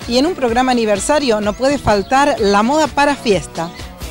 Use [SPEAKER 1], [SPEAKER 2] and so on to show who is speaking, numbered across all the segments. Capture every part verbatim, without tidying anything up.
[SPEAKER 1] Y en un programa aniversario no puede faltar la moda para fiesta.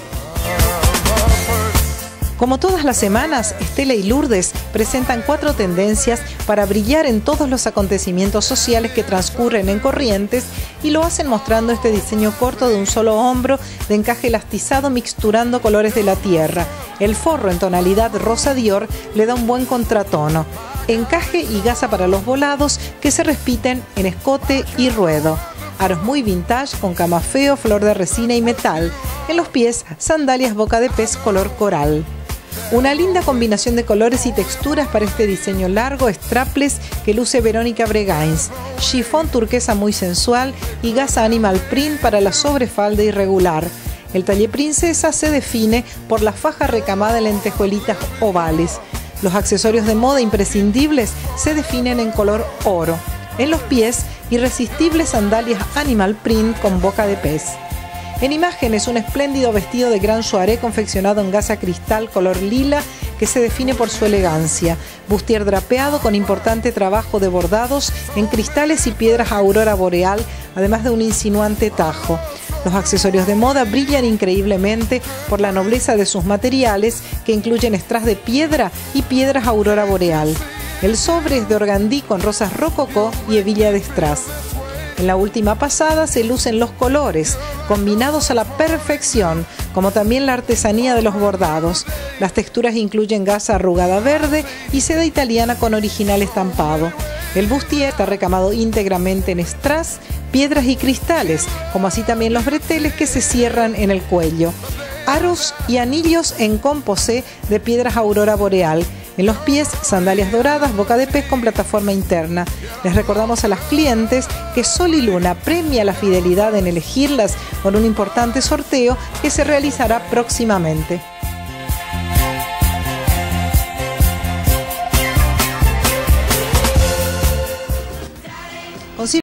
[SPEAKER 1] Como todas las semanas, Estela y Lourdes presentan cuatro tendencias para brillar en todos los acontecimientos sociales que transcurren en Corrientes y lo hacen mostrando este diseño corto de un solo hombro de encaje elastizado mixturando colores de la tierra. El forro en tonalidad rosa Dior le da un buen contratono. Encaje y gasa para los volados que se repiten en escote y ruedo. Aros muy vintage con camafeo, flor de resina y metal. En los pies, sandalias boca de pez color coral. Una linda combinación de colores y texturas para este diseño largo, strapless, que luce Verónica Bregains. Chifón turquesa muy sensual y gasa animal print para la sobrefalda irregular. El talle princesa se define por la faja recamada en lentejuelitas ovales. Los accesorios de moda imprescindibles se definen en color oro. En los pies, irresistibles sandalias animal print con boca de pez. En imágenes, un espléndido vestido de gran soirée confeccionado en gasa cristal color lila que se define por su elegancia. Bustier drapeado con importante trabajo de bordados en cristales y piedras aurora boreal, además de un insinuante tajo. Los accesorios de moda brillan increíblemente por la nobleza de sus materiales, que incluyen strass de piedra y piedras aurora boreal. El sobre es de organdí con rosas rococó y hebilla de strass. En la última pasada se lucen los colores, combinados a la perfección, como también la artesanía de los bordados. Las texturas incluyen gasa arrugada verde y seda italiana con original estampado. El bustier está recamado íntegramente en strass, piedras y cristales, como así también los breteles que se cierran en el cuello. Aros y anillos en composé de piedras aurora boreal. En los pies, sandalias doradas, boca de pez con plataforma interna. Les recordamos a las clientes que Sol y Luna premia la fidelidad en elegirlas con un importante sorteo que se realizará próximamente.